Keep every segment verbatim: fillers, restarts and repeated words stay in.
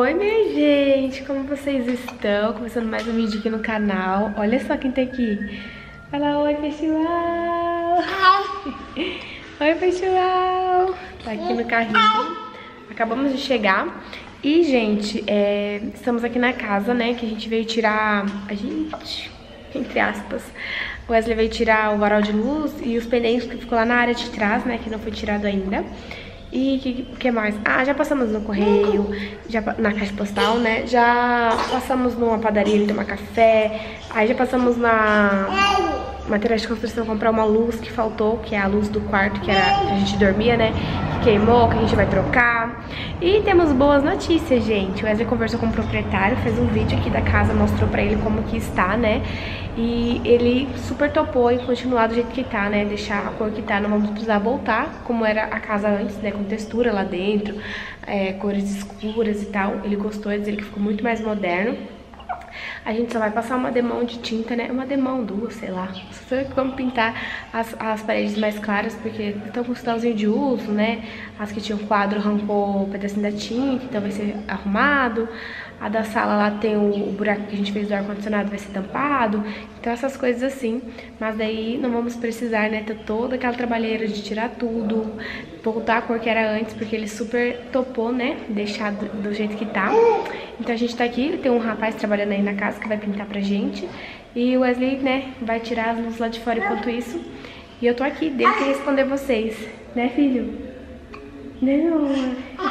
Oi, minha gente, como vocês estão? Começando mais um vídeo aqui no canal. Olha só quem tá aqui. Fala oi, pessoal. Oi, pessoal. Tá aqui no carrinho. Acabamos de chegar. E, gente, é, estamos aqui na casa, né, que a gente veio tirar... A gente... Entre aspas. O Wesley veio tirar o varal de luz e os pneus que ficou lá na área de trás, né, que não foi tirado ainda. E o que, que mais? Ah, já passamos no correio, já, na caixa postal, né? Já passamos numa padaria ali tomar café. Aí já passamos na materiais de construção comprar uma luz que faltou, que é a luz do quarto que, era, que a gente dormia, né? Que queimou, que a gente vai trocar. E temos boas notícias, gente. O Wesley conversou com o proprietário, fez um vídeo aqui da casa, mostrou pra ele como que está, né? E ele super topou em continuar do jeito que tá, né? Deixar a cor que tá, não vamos precisar voltar como era a casa antes, né? Com textura lá dentro, é, cores escuras e tal. Ele gostou, ele que ficou muito mais moderno. A gente só vai passar uma demão de tinta, né? Uma demão, duas, sei lá. Só que vamos pintar as, as paredes mais claras, porque estão com sinalzinho de uso, né? As que tinham quadro arrancou um pedacinho da tinta, então vai ser arrumado. A da sala lá tem o, o buraco que a gente fez do ar-condicionado, vai ser tampado. Então essas coisas assim. Mas daí não vamos precisar, né? Ter toda aquela trabalheira de tirar tudo, voltar a cor que era antes, porque ele super topou, né? Deixar do, do jeito que tá. Então a gente tá aqui, tem um rapaz trabalhando aí na casa que vai pintar pra gente. E o Wesley, né, vai tirar as luzes lá de fora enquanto isso. E eu tô aqui, devo que responder vocês. Né, filho? Né, meu amor?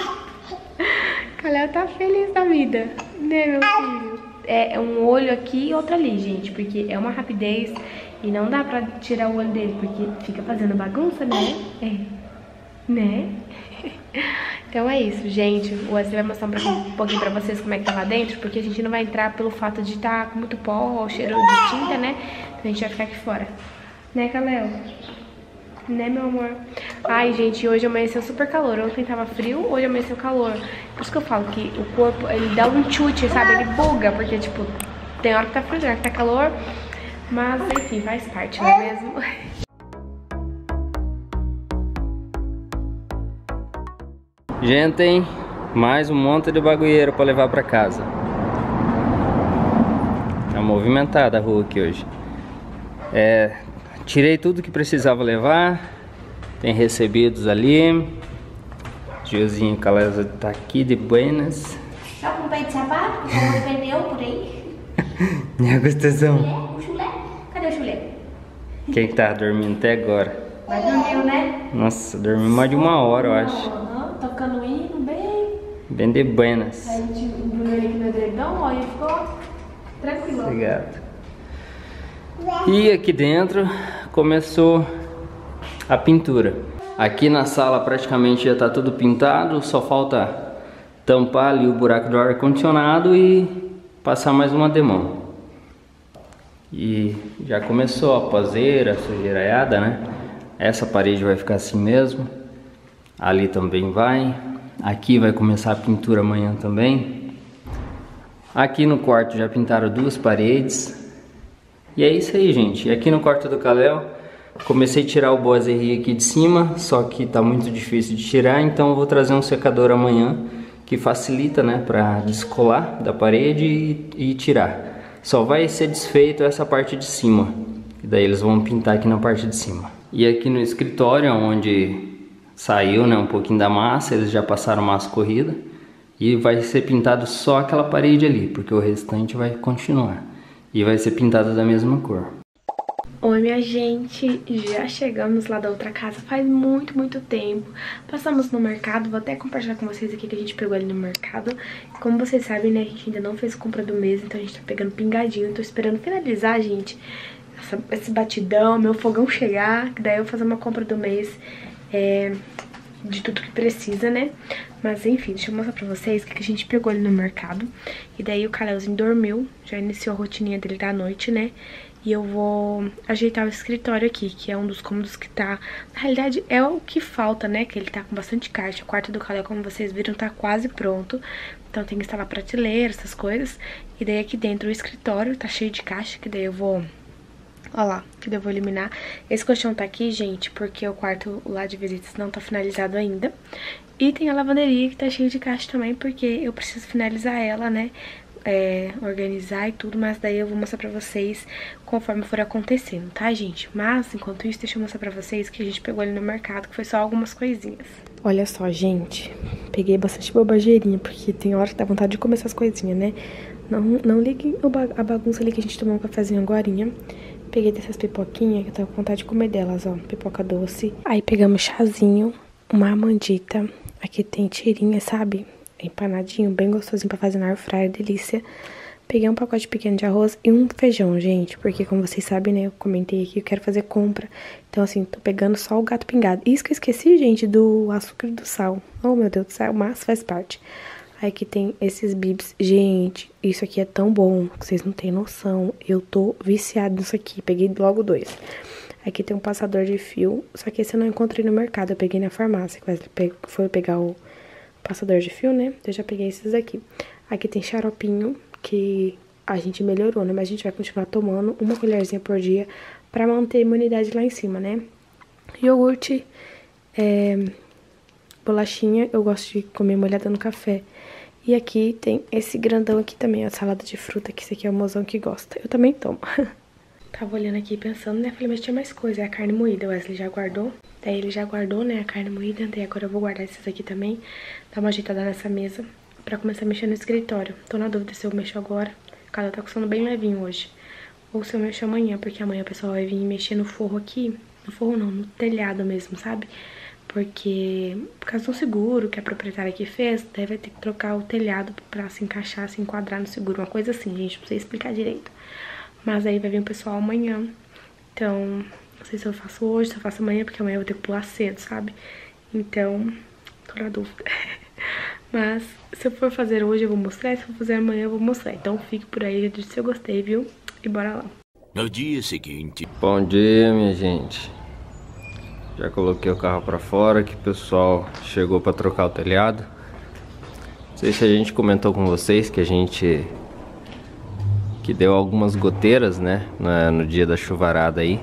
Kalel tá feliz da vida, né, meu filho? É um olho aqui e outro ali, gente, porque é uma rapidez e não dá pra tirar o olho dele, porque fica fazendo bagunça, né? É. Né? Então é isso, gente. O Wesley vai mostrar um pouquinho pra vocês como é que tá lá dentro, porque a gente não vai entrar pelo fato de estar com muito pó, cheiro de tinta, né? Então a gente vai ficar aqui fora. Né, Kalel? Né, meu amor? Ai, gente, hoje amanheceu super calor. Ontem tava frio, hoje amanheceu calor. Por isso que eu falo que o corpo, ele dá um chute, sabe? Ele buga, porque, tipo, tem hora que tá frio, tem hora que tá calor. Mas, enfim, faz parte, não é mesmo? Gente, hein? Mais um monte de bagulheiro pra levar pra casa. Tá movimentada a rua aqui hoje. É... Tirei tudo que precisava levar. Tem recebidos ali. Tiozinho Caleza tá aqui de buenas. Só com um pé de sapato, com um pneu por aí. Minha gostoção. O chulé? Cadê o chulé? Quem que tá dormindo até agora? Mas dormiu, né? Nossa, dormiu mais de uma hora, eu acho. Uhum, tocando hino, bem. Bem de buenas. Aí a gente embrulhou ele aqui no edredom, ó, e ficou tranquilo. Obrigado. E aqui dentro começou a pintura. Aqui na sala praticamente já está tudo pintado, só falta tampar ali o buraco do ar-condicionado e passar mais uma demão. E já começou a poeira, a sujeiraiada, né? Essa parede vai ficar assim mesmo. Ali também vai. Aqui vai começar a pintura amanhã também. Aqui no quarto já pintaram duas paredes. E é isso aí, gente. Aqui no quarto do Kalel, comecei a tirar o boiserie aqui de cima, só que tá muito difícil de tirar, então eu vou trazer um secador amanhã que facilita, né, para descolar da parede e, e tirar. Só vai ser desfeito essa parte de cima, e daí eles vão pintar aqui na parte de cima. E aqui no escritório, onde saiu, né, um pouquinho da massa, eles já passaram massa corrida, e vai ser pintado só aquela parede ali, porque o restante vai continuar. E vai ser pintada da mesma cor. Oi, minha gente, já chegamos lá da outra casa faz muito, muito tempo. Passamos no mercado, vou até compartilhar com vocês aqui que a gente pegou ali no mercado. Como vocês sabem, né, a gente ainda não fez compra do mês, então a gente tá pegando pingadinho. Tô esperando finalizar, gente, essa, esse batidão, meu fogão chegar, que daí eu vou fazer uma compra do mês é, de tudo que precisa, né? Mas enfim, deixa eu mostrar pra vocês o que a gente pegou ali no mercado. E daí o Kalelzinho dormiu, já iniciou a rotininha dele da noite, né? E eu vou ajeitar o escritório aqui, que é um dos cômodos que tá... Na realidade, é o que falta, né? Que ele tá com bastante caixa. O quarto do Kalel, como vocês viram, tá quase pronto. Então tem que instalar prateleira, essas coisas. E daí aqui dentro o escritório tá cheio de caixa, que daí eu vou Olha lá, que eu vou eliminar. Esse colchão tá aqui, gente, porque o quarto lá de visitas não tá finalizado ainda. E tem a lavanderia que tá cheia de caixa também, porque eu preciso finalizar ela, né? É, organizar e tudo, mas daí eu vou mostrar pra vocês conforme for acontecendo, tá, gente? Mas, enquanto isso, deixa eu mostrar pra vocês que a gente pegou ali no mercado, que foi só algumas coisinhas. Olha só, gente, peguei bastante bobageirinha, porque tem hora que dá vontade de comer essas coisinhas, né? Não, não liguem a bagunça ali que a gente tomou um cafezinho agorinha. Peguei dessas pipoquinhas, que eu tava com vontade de comer delas, ó, pipoca doce. Aí pegamos chazinho, uma mandita, aqui tem tirinha, sabe? Empanadinho, bem gostosinho pra fazer na air fryer, delícia. Peguei um pacote pequeno de arroz e um feijão, gente, porque como vocês sabem, né, eu comentei aqui, eu quero fazer compra. Então, assim, tô pegando só o gato pingado. Isso que eu esqueci, gente, do açúcar e do sal. Oh, meu Deus do céu, mas faz parte. Aí aqui tem esses bibs. Gente, isso aqui é tão bom, que vocês não têm noção. Eu tô viciada nisso aqui, peguei logo dois. Aqui tem um passador de fio, só que esse eu não encontrei no mercado, eu peguei na farmácia, que foi pegar o passador de fio, né? Eu já peguei esses aqui. Aqui tem xaropinho, que a gente melhorou, né? Mas a gente vai continuar tomando uma colherzinha por dia pra manter a imunidade lá em cima, né? Iogurte, é, bolachinha, eu gosto de comer molhada no café. E aqui tem esse grandão aqui também, a salada de fruta, que esse aqui é o mozão que gosta. Eu também tomo. Tava olhando aqui pensando, né? Falei, mas tinha mais coisa, é a carne moída. O Wesley já guardou. Daí ele já guardou, né, a carne moída. Daí agora eu vou guardar esses aqui também. Dar uma ajeitada nessa mesa pra começar a mexer no escritório. Tô na dúvida se eu mexo agora. O cara tá com sono bem levinho hoje. Ou se eu mexo amanhã, porque amanhã o pessoal vai vir mexer no forro aqui. No forro não, no telhado mesmo, sabe? Porque, por causa do seguro que a proprietária aqui fez, daí vai ter que trocar o telhado pra se encaixar, se enquadrar no seguro. Uma coisa assim, gente, não sei explicar direito. Mas aí vai vir o pessoal amanhã. Então, não sei se eu faço hoje, se eu faço amanhã, porque amanhã eu vou ter que pular cedo, sabe? Então, tô na dúvida. Mas, se eu for fazer hoje, eu vou mostrar. Se eu for fazer amanhã, eu vou mostrar. Então, fique por aí, já disse se eu gostei, viu? E bora lá. No dia seguinte... Bom dia, minha gente. Já coloquei o carro pra fora, que o pessoal chegou pra trocar o telhado. Não sei se a gente comentou com vocês que a gente... que deu algumas goteiras, né, no dia da chuvarada aí.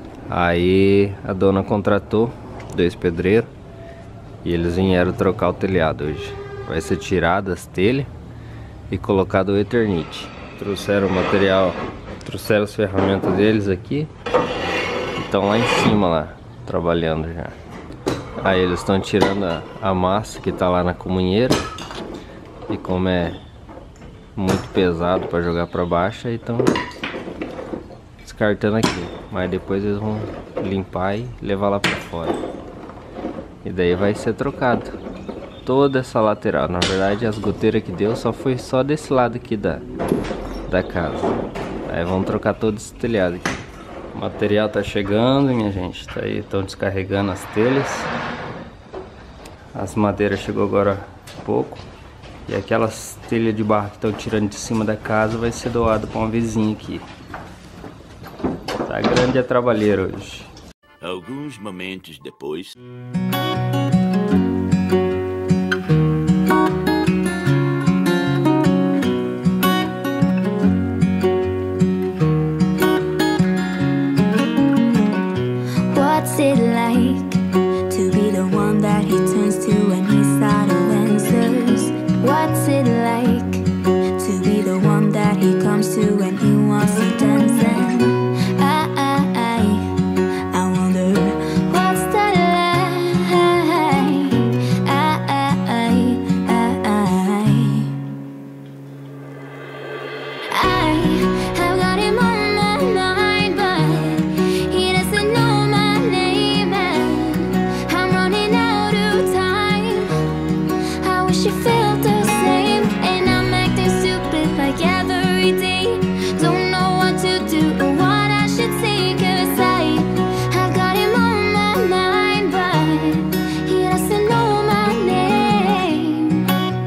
Aí a dona contratou dois pedreiros e eles vieram trocar o telhado hoje. Vai ser tirado as telhas e colocado o Eternite. Trouxeram o material, trouxeram as ferramentas deles aqui. Estão lá em cima lá, trabalhando já. Aí eles estão tirando a, a massa que tá lá na comunheira. E como é muito pesado para jogar para baixo, aí estão descartando aqui, mas depois eles vão limpar e levar lá para fora, e daí vai ser trocado toda essa lateral. Na verdade, as goteiras que deu só foi só desse lado aqui da, da casa. Aí vamos trocar todo esse telhado aqui. O material tá chegando, minha gente, tá aí, estão descarregando as telhas. As madeiras chegou agora há pouco. E aquelas telhas de barro que estão tirando de cima da casa vai ser doado para uma vizinha aqui. Tá grande a trabalheira hoje. Alguns momentos depois... What's it like to be the one that he turns to when he's out of answers? What's it like to be the one that he comes to when he wants to dance? And I, I, I, I wonder what's that like? I, I, I, I, I have got him on my mind, but he doesn't know my name, and I'm running out of time. I wish you felt the same, and I'm acting stupid like every day. Don't know what to do or what I should say, 'cause I have got him on my mind, but he doesn't know my name.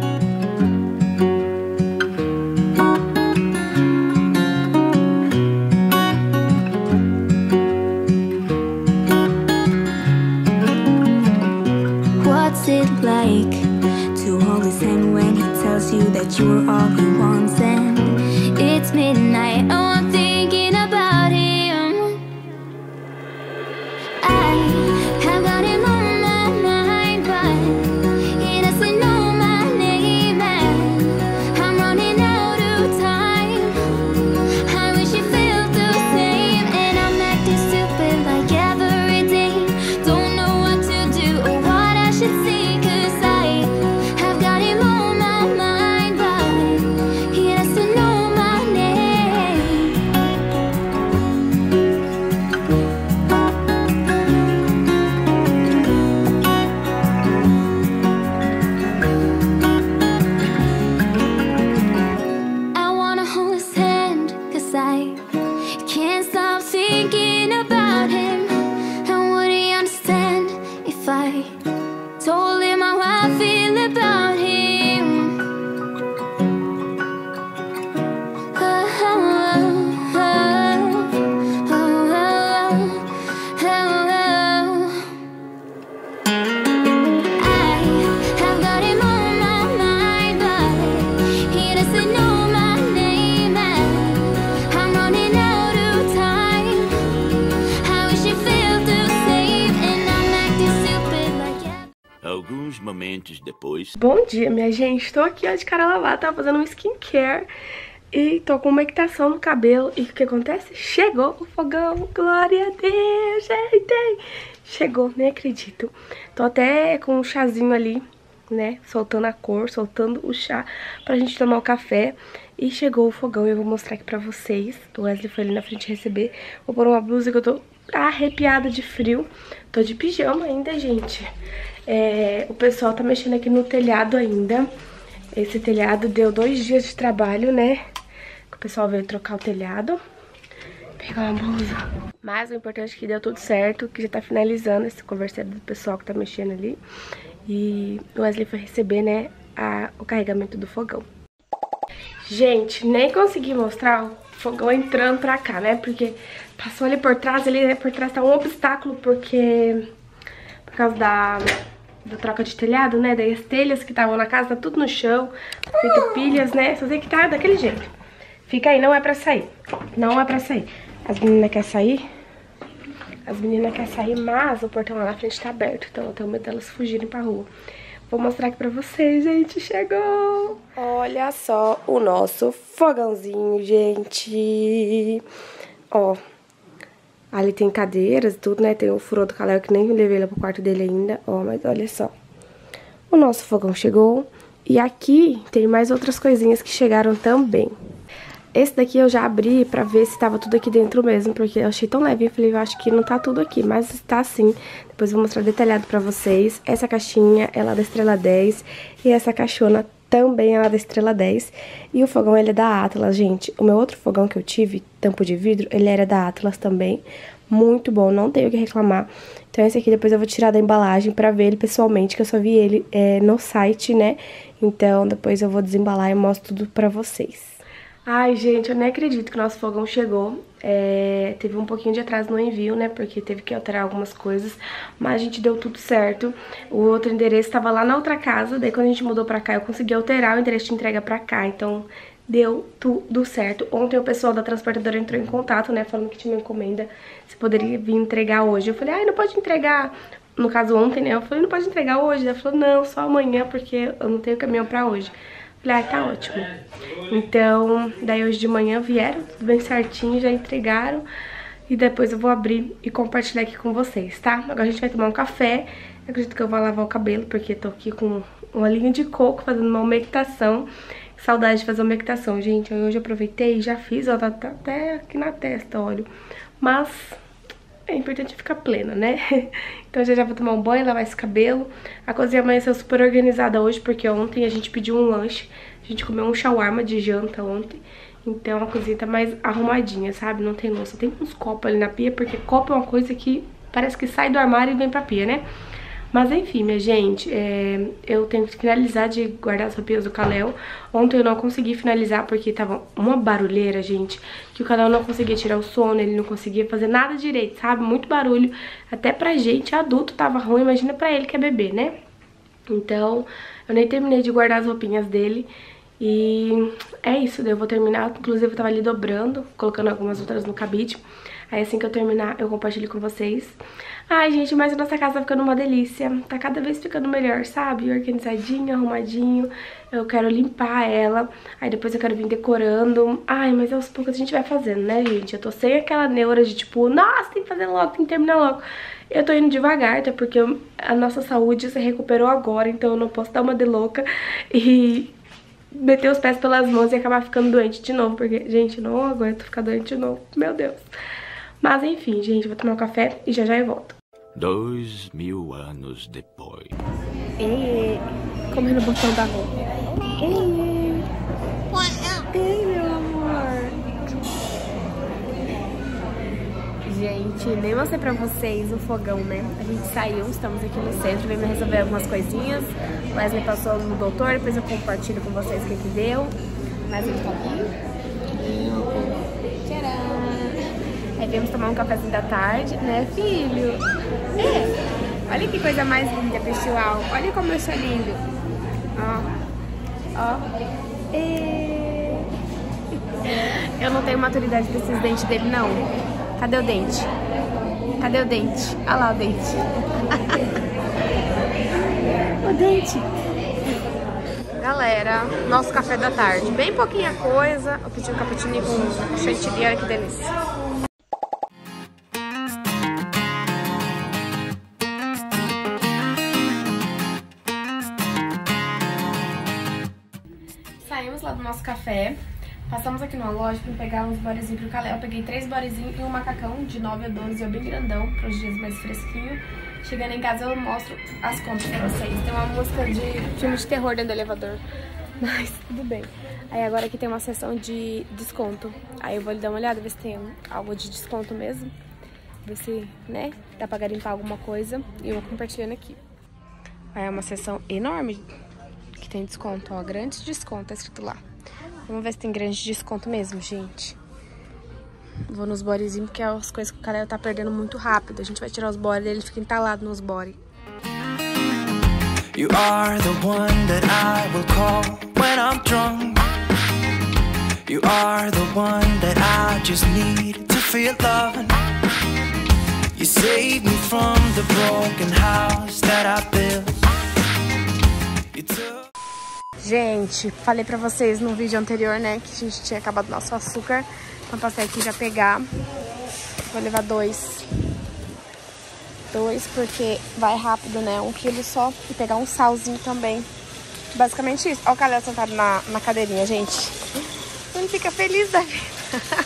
What's it like to hold his hand when he tells you that you're all he wants? And it's midnight, oh, I'm thinking about him. doesn't know my name and I'm running out of time. How is she feel to save and I'm acting stupid like yeah. Alguns momentos depois. Bom dia, minha gente. Tô aqui ó, de cara lavada, tava fazendo um skincare e tô com uma equitação no cabelo. E o que acontece? Chegou o fogão. Glória a Deus, gente. Chegou, nem acredito. Tô até com um chazinho ali, né? Soltando a cor, soltando o chá pra gente tomar o café. E chegou o fogão e eu vou mostrar aqui pra vocês. O Wesley foi ali na frente receber. Vou pôr uma blusa que eu tô arrepiada de frio. Tô de pijama ainda, gente. É, o pessoal tá mexendo aqui no telhado ainda. Esse telhado deu dois dias de trabalho, né? O pessoal veio trocar o telhado. Pegar uma blusa. Mas o importante é que deu tudo certo, que já tá finalizando esse conversário do pessoal que tá mexendo ali. E o Wesley foi receber, né, a, o carregamento do fogão. Gente, nem consegui mostrar o fogão entrando pra cá, né? Porque passou ali por trás, ali né, por trás tá um obstáculo, porque... Por causa da... da troca de telhado, né? Daí as telhas que estavam na casa, tá tudo no chão, feito pilhas, né? Só sei que tá daquele jeito. Fica aí, não é pra sair. Não é pra sair. As meninas querem sair. As meninas querem sair, mas o portão lá na frente tá aberto. Então eu tenho medo delas fugirem pra rua. Vou mostrar aqui pra vocês, gente. Chegou! Olha só o nosso fogãozinho, gente. Ó. Ali tem cadeiras e tudo, né? Tem o furô do Kalel que nem levei lá pro quarto dele ainda. Ó, mas olha só. O nosso fogão chegou. E aqui tem mais outras coisinhas que chegaram também. Esse daqui eu já abri pra ver se tava tudo aqui dentro mesmo, porque eu achei tão leve. Eu falei, eu acho que não tá tudo aqui, mas está sim. Depois eu vou mostrar detalhado pra vocês. Essa caixinha é lá da Estrela dez e essa caixona também é lá da Estrela dez. E o fogão, ele é da Atlas, gente. O meu outro fogão que eu tive, tampo de vidro, ele era da Atlas também. Muito bom, não tenho o que reclamar. Então esse aqui depois eu vou tirar da embalagem pra ver ele pessoalmente, que eu só vi ele é, no site, né? Então depois eu vou desembalar e mostro tudo pra vocês. Ai, gente, eu nem acredito que o nosso fogão chegou. É, teve um pouquinho de atraso no envio, né? Porque teve que alterar algumas coisas. Mas a gente deu tudo certo. O outro endereço estava lá na outra casa. Daí quando a gente mudou pra cá, eu consegui alterar o endereço de entrega pra cá. Então deu tudo certo. Ontem o pessoal da transportadora entrou em contato, né? Falando que tinha uma encomenda. Se poderia vir entregar hoje. Eu falei, ai, não pode entregar... No caso ontem, né? Eu falei, não pode entregar hoje. Ela falou, não, só amanhã, porque eu não tenho caminhão pra hoje. Falei, ah, tá ótimo. Então, daí hoje de manhã vieram, tudo bem certinho, já entregaram. E depois eu vou abrir e compartilhar aqui com vocês, tá? Agora a gente vai tomar um café. Eu acredito que eu vou lavar o cabelo, porque tô aqui com uma linha de coco fazendo uma umectação. Saudade de fazer uma umectação, gente. Hoje eu aproveitei e já fiz, ó, tá, tá até aqui na testa, olha. Mas... é importante ficar plena, né? Então já já vou tomar um banho, lavar esse cabelo. A cozinha amanheceu super organizada hoje, porque ontem a gente pediu um lanche. A gente comeu um shawarma de janta ontem. Então a cozinha tá mais arrumadinha, sabe? Não tem louça. Tem uns copos ali na pia, porque copo é uma coisa que parece que sai do armário e vem pra pia, né? Mas enfim, minha gente, é, eu tenho que finalizar de guardar as roupinhas do Kalel. Ontem eu não consegui finalizar porque tava uma barulheira, gente, que o Kalel não conseguia tirar o sono, ele não conseguia fazer nada direito, sabe? Muito barulho. Até pra gente, adulto, tava ruim, imagina pra ele que é bebê, né? Então, eu nem terminei de guardar as roupinhas dele. E é isso, daí eu vou terminar. Inclusive eu tava ali dobrando, colocando algumas outras no cabide. Aí assim que eu terminar, eu compartilho com vocês. Ai, gente, mas a nossa casa tá ficando uma delícia. Tá cada vez ficando melhor, sabe? Organizadinho, arrumadinho. Eu quero limpar ela. Aí depois eu quero vir decorando. Ai, mas aos poucos a gente vai fazendo, né, gente? Eu tô sem aquela neura de tipo, nossa, tem que fazer logo, tem que terminar logo. Eu tô indo devagar, até porque a nossa saúde se recuperou agora. Então eu não posso dar uma de louca e meter os pés pelas mãos e acabar ficando doente de novo. Porque, gente, não aguento ficar doente de novo. Meu Deus. Mas enfim, gente, vou tomar um café e já já eu volto. Dois mil anos depois. Ei, comendo o botão da roupa. Ei, ei, meu amor. Gente, nem mostrei pra vocês o fogão, né? A gente saiu, estamos aqui no centro, veio me resolver algumas coisinhas. O Wesley passou no doutor, depois eu compartilho com vocês o que que deu. Mas ele tá aqui. Tcharam! Aí viemos tomar um cafezinho da tarde, né, filho? É. Olha que coisa mais linda, pessoal. Olha como eu sou lindo. Ó. Ó. E... Eu não tenho maturidade pra esses dentes dele, não. Cadê o dente? Cadê o dente? Olha lá o dente. O dente. Galera, nosso café da tarde. Bem pouquinha coisa. Eu pedi um cappuccino com chantilly, olha que delícia. Saímos lá do nosso café. Passamos aqui numa loja pra pegar uns bodezinhos pro Kalel. Eu peguei três bodezinhos e um macacão de nove a doze, bem grandão, para os dias mais fresquinhos. Chegando em casa eu mostro as compras pra vocês. Tem uma música de filme de terror dentro do elevador, mas tudo bem. Aí agora aqui tem uma seção de desconto. Aí eu vou lhe dar uma olhada, ver se tem algo de desconto mesmo. Ver se, né, dá pra garimpar alguma coisa. E eu vou compartilhando aqui. Aí é uma seção enorme que tem desconto, ó, grande desconto, tá escrito lá. Vamos ver se tem grande desconto mesmo, gente. Vou nos bodezinhos, porque é as coisas que o Kalel tá perdendo muito rápido. A gente vai tirar os body, ele fica entalado nos body. You are the one that I will call when I'm drunk. You are the one that I just need to feel loving. You save me from the broken house that I built. You took... Gente, falei pra vocês no vídeo anterior, né, que a gente tinha acabado nosso açúcar. Então passei aqui já pegar. Vou levar dois. Dois, porque vai rápido, né? Um quilo só. E pegar um salzinho também. Basicamente isso. Olha o Kalel sentado na, na cadeirinha, gente. Ele fica feliz da vida.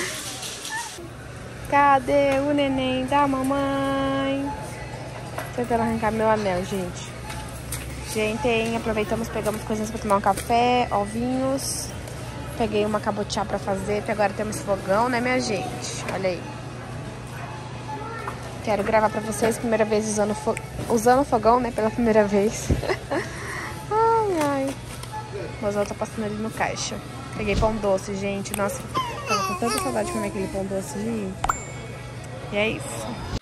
Cadê o neném da mamãe? Tentando arrancar meu anel, gente. Gente, aproveitamos, pegamos coisinhas pra tomar um café, ovinhos. Peguei uma cabotiá pra fazer, porque agora temos fogão, né, minha gente? Olha aí. Quero gravar pra vocês, primeira vez usando, fo usando fogão, né, pela primeira vez. Ai, ai. O Mozão tá passando ali no caixa. Peguei pão doce, gente. Nossa, tava com tanta saudade de comer aquele pão doce, gente. E é isso.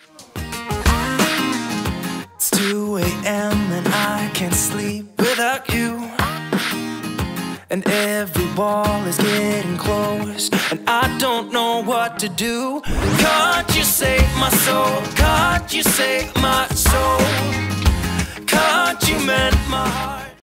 two a m and I can't sleep without you. And every wall is getting close, and I don't know what to do. Can't you save my soul? Can't you save my soul? Can't you mend my heart?